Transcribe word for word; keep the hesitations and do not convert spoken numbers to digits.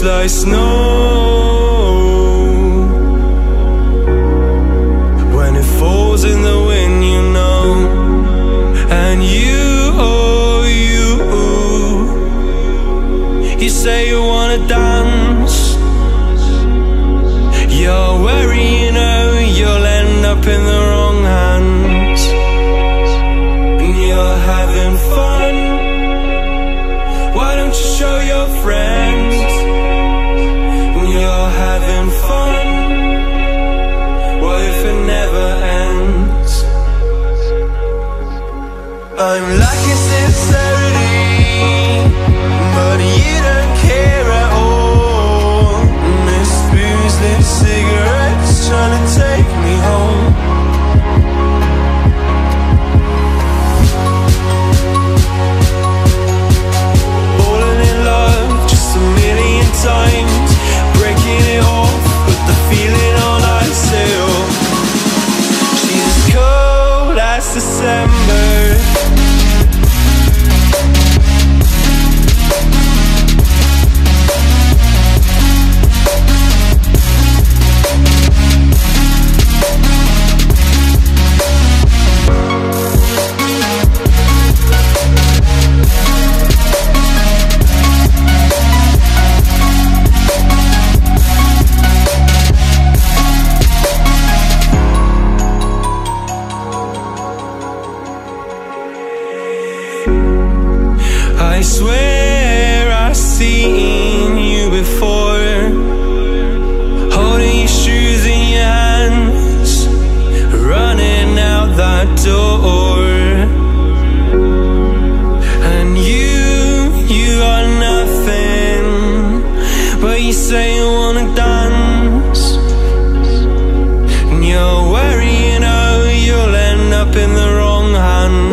like snow when it falls in the wind, you know. And you, oh you, you say you wanna dance. You're wary, you know, you'll end up in the wrong hands. And you're having fun. Why don't you show your friends? And you're having fun. What if it never ends? I'm lacking sincerity, but you don't care at all. Miss boozeless cigarettes trying to take me home. Falling in love just a million times, breaking it off, put the feeling on ice still. She's as cold as December. I swear I've seen you before, holding your shoes in your hands, running out that door. And you, you are nothing, but you say you wanna dance. And you're worried, you know, you'll end up in the wrong hands.